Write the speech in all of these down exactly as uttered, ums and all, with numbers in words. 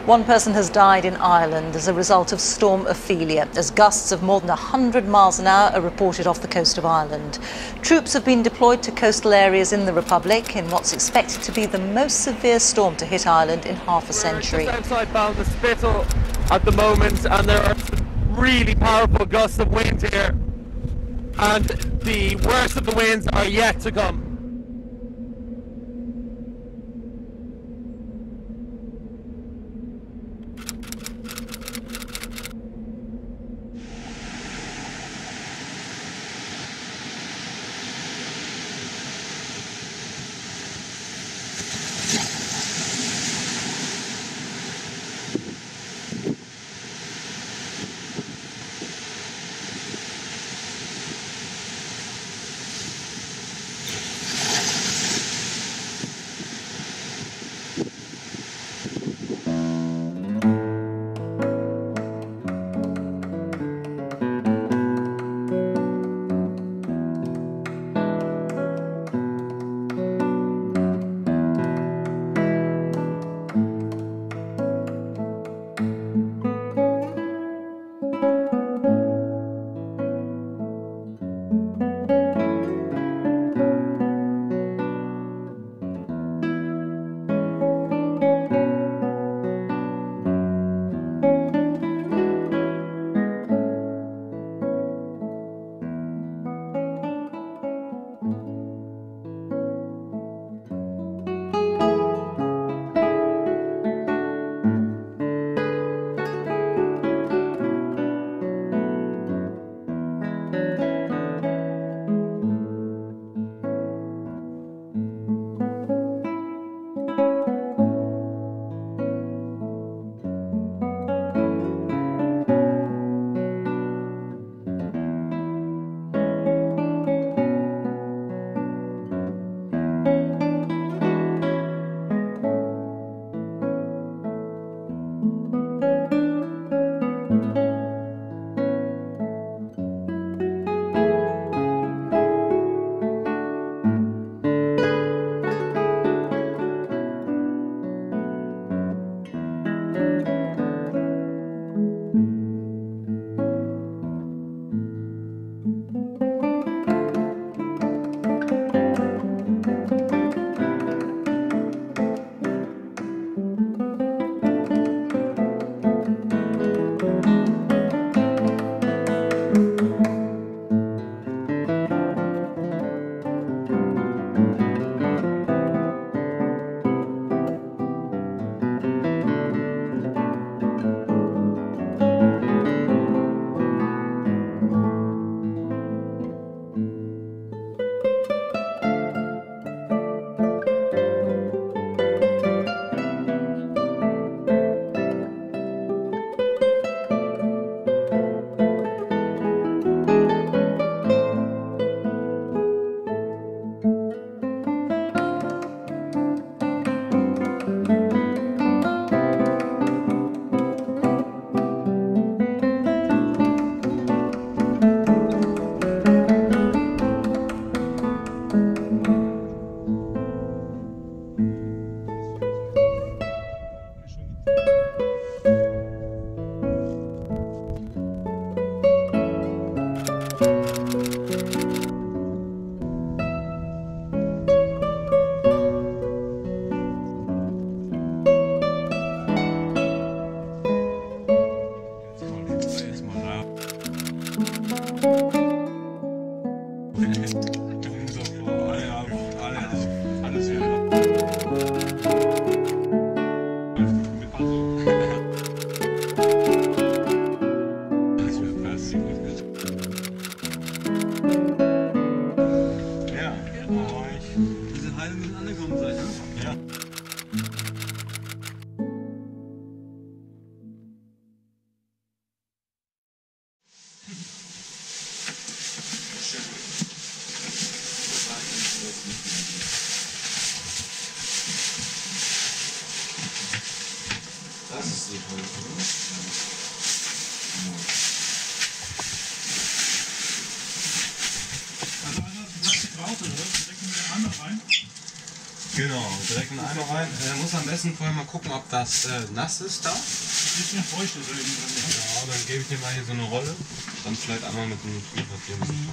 One person has died in Ireland as a result of Storm Ophelia, as gusts of more than one hundred miles an hour are reported off the coast of Ireland. Troops have been deployed to coastal areas in the Republic in what's expected to be the most severe storm to hit Ireland in half a century. We're just outside Ballinspittle at the moment, and there are some really powerful gusts of wind here, and the worst of the winds are yet to come. Genau, direkt in Eimer rein. Er muss am besten vorher mal gucken, ob das äh, nass ist da. Ein bisschen feucht ist er eben drin. Ja, dann gebe ich dir mal hier so eine Rolle. Dann vielleicht einmal mit dem Kühlpapier. Mhm.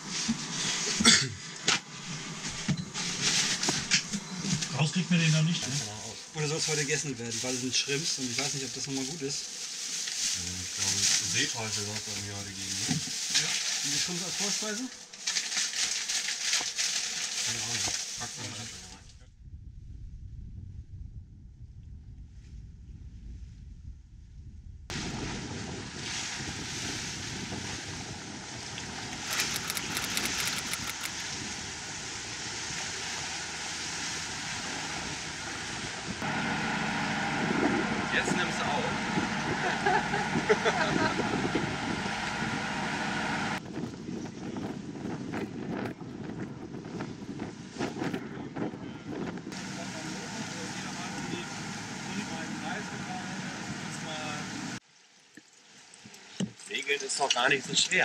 Raus kriegt man den noch nicht. Ne? Oder soll es heute gegessen werden, weil es sind Shrimps und ich weiß nicht, ob das nochmal gut ist. Ich glaube, Seeteufel soll es irgendwie heute geben. Ne? Ja. Und die Shrimps als Vorspeise? Keine Ahnung. Pack mal rein. Jetzt nimmst du auf. Segeln ist doch gar nicht so schwer.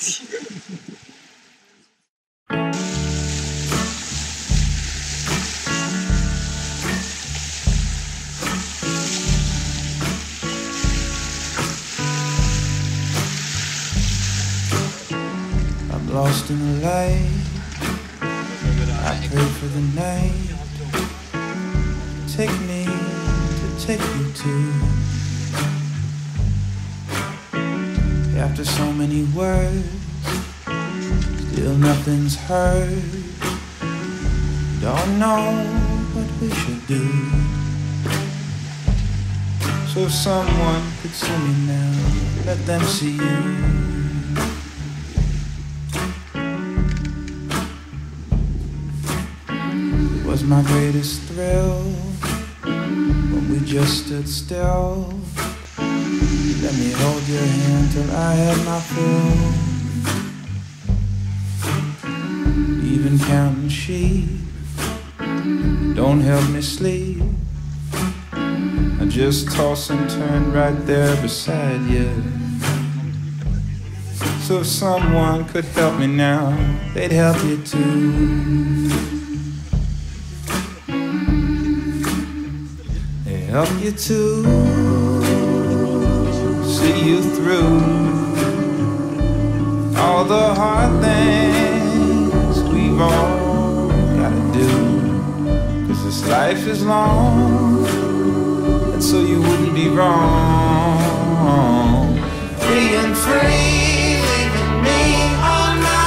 Lost in the light, I pray for the night. Take me to take you to. After so many words, still nothing's heard. Don't know what we should do. So if someone could see me now, let them see you. Was my greatest thrill when we just stood still. Let me hold your hand till I had my fill. Even counting sheep don't help me sleep. I just toss and turn right there beside you. So if someone could help me now, they'd help you too. Help you to see you through all the hard things we've all gotta do. Cause this life is long, and so you wouldn't be wrong being free, leaving me on my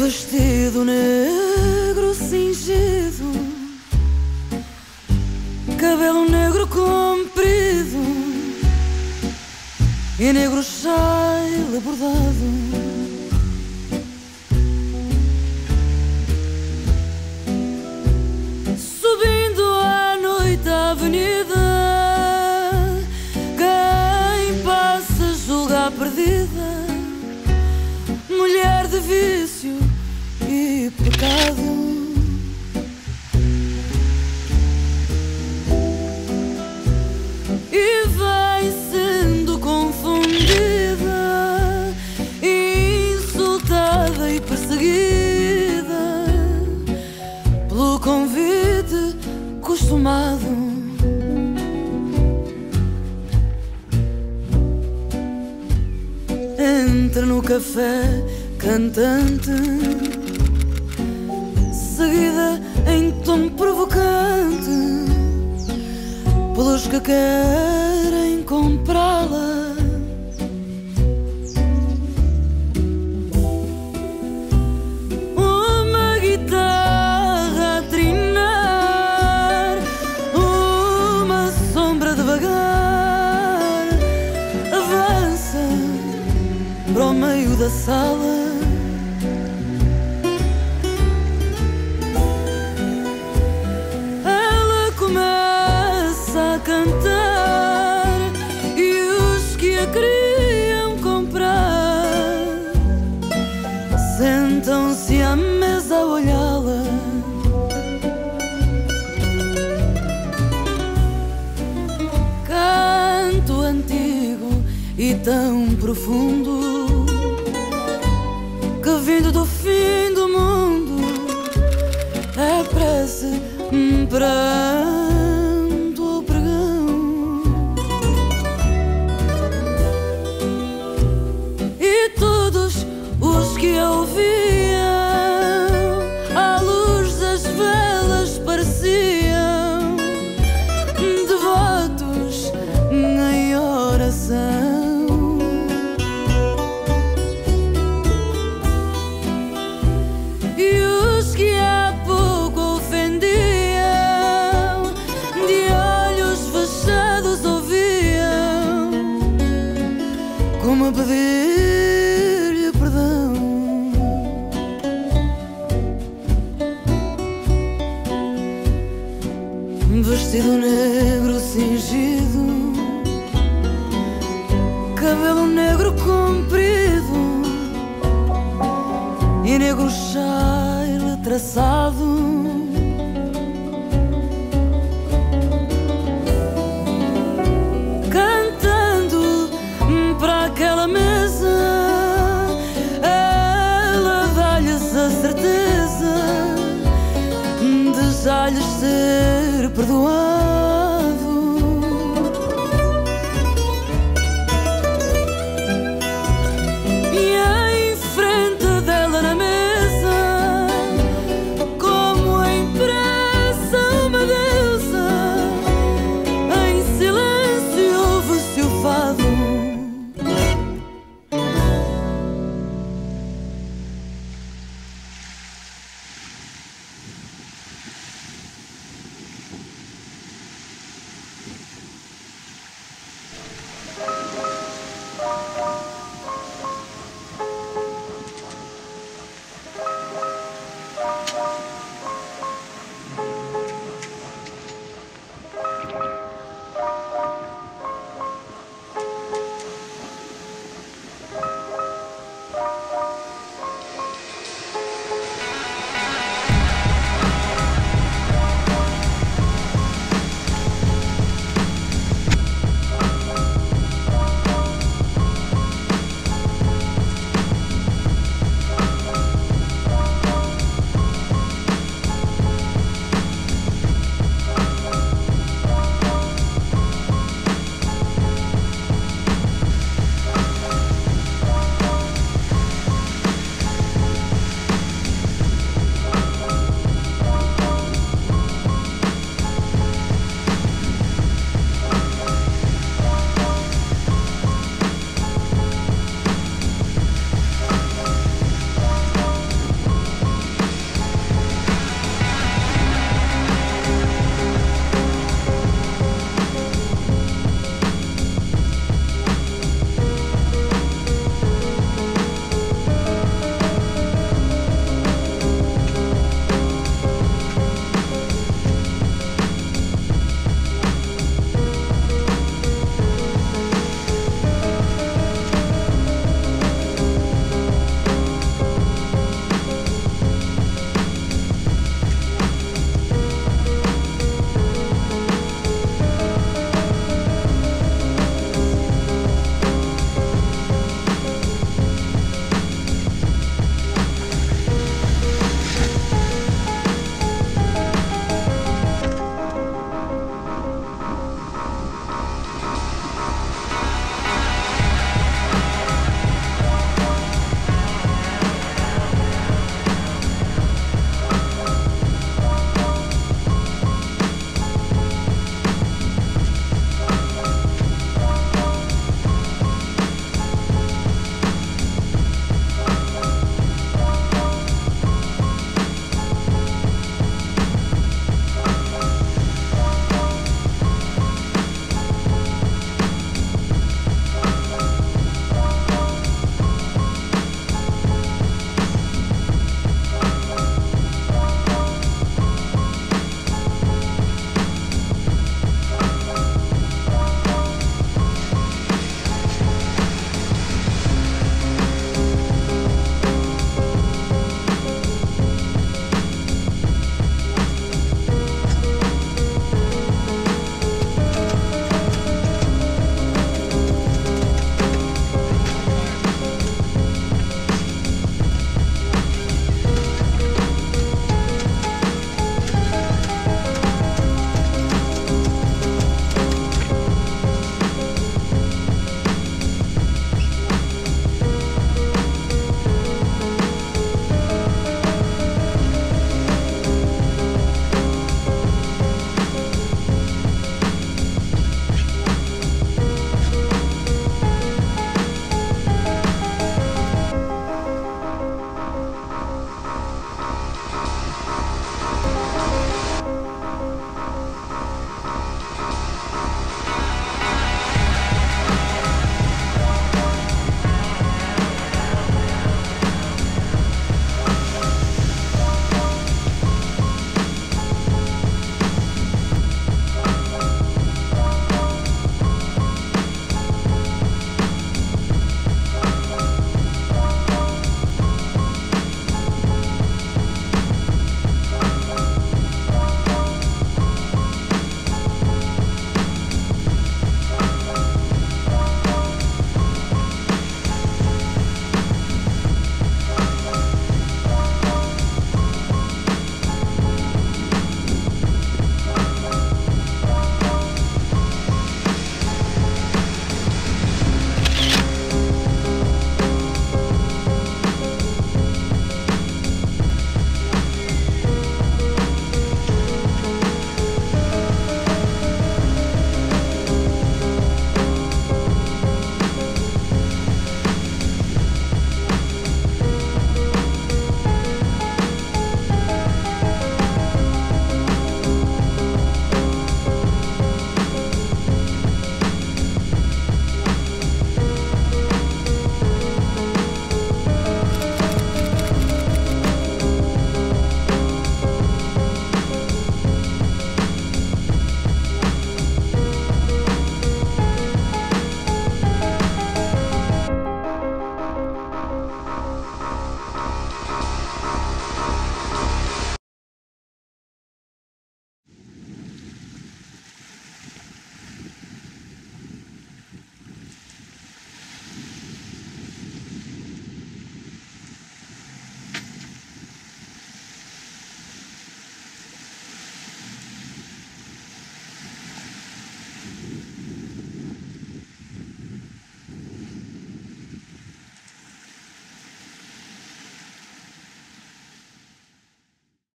vestido negro cingido, cabelo negro comprido e negro chale bordado. Subindo à noite a avenida, quem passa julga perdida, mulher de vício e pecado. E vai sendo confundida, insultada e perseguida pelo convite costumado. Entra no café cantante, seguida em tom provocante pelos que querem comprá-la. Uma guitarra a trinar, uma sombra devagar avança para o meio da sala. Ela começa a cantar e os que a queriam comprar sentam-se à mesa a olhá-la. Canto antigo e tão profundo que vindo do fim do mundo é prece, pranto ou pregão. E todos os que a ouviam à luz das velas pareciam devotos em oração. Como pedir-lhe perdão. Vestido negro cingido, cabelo negro comprido e negro chale traçado. Para aquela mesa, ela dá-lhes a certeza de já lhes ser perdoado. E em frente dela na mesa, como impressa uma deusa, em silêncio ouve-se o fado.